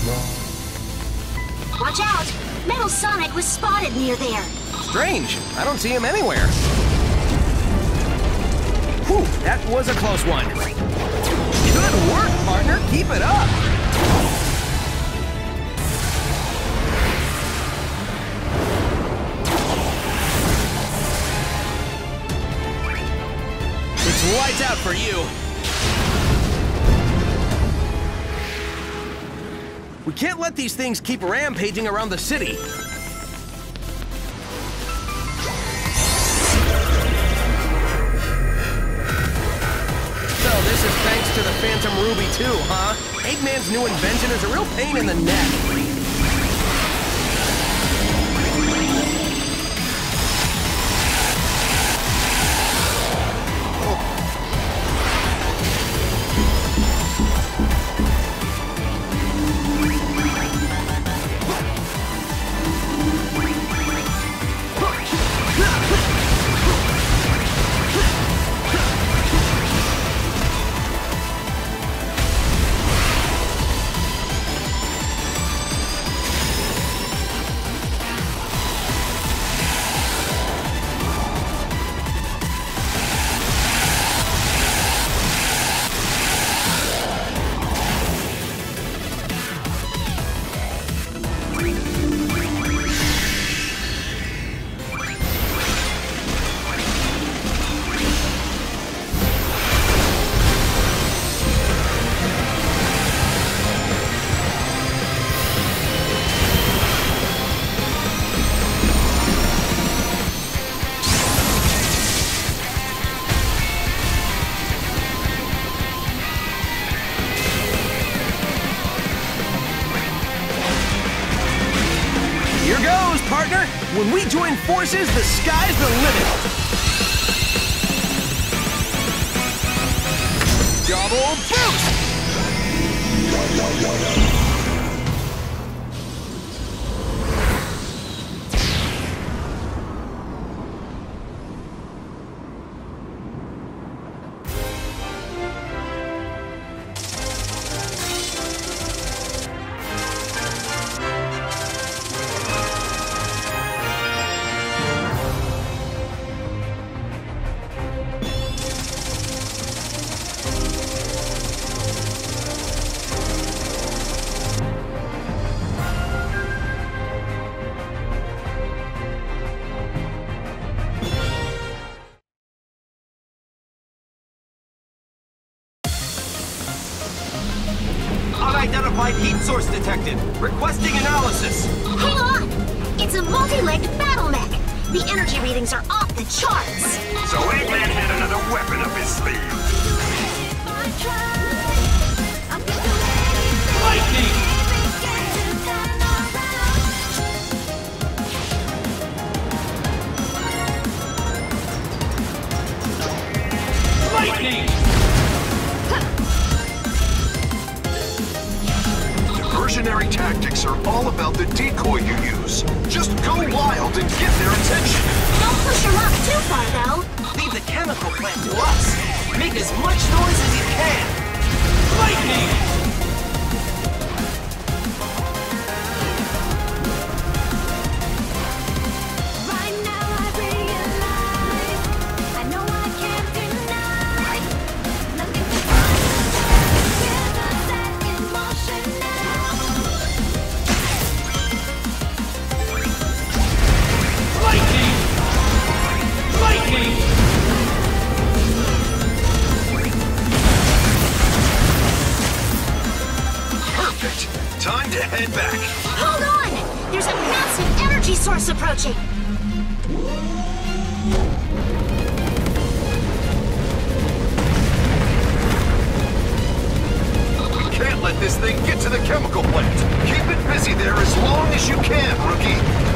Watch out! Metal Sonic was spotted near there. Strange. I don't see him anywhere. Whew, that was a close one. Good work, partner. Keep it up. It's lights out for you. We can't let these things keep rampaging around the city. So this is thanks to the Phantom Ruby too, huh? Eggman's new invention is a real pain in the neck. Partner, when we join forces, the sky's the limit. Double boost! Unidentified heat source detected. Requesting analysis. Hang on! It's a multi-legged battle mech. The energy readings are off the charts. So Eggman had another weapon up his sleeve. Lightning! Lightning! Diversionary tactics are all about the decoy you use. Just go wild and get their attention. Don't push your luck too far, though. Leave the chemical plant to us. Make as much noise as you can. Lightning! Time to head back. Hold on! There's a massive energy source approaching. We can't let this thing get to the chemical plant. Keep it busy there as long as you can, Rookie.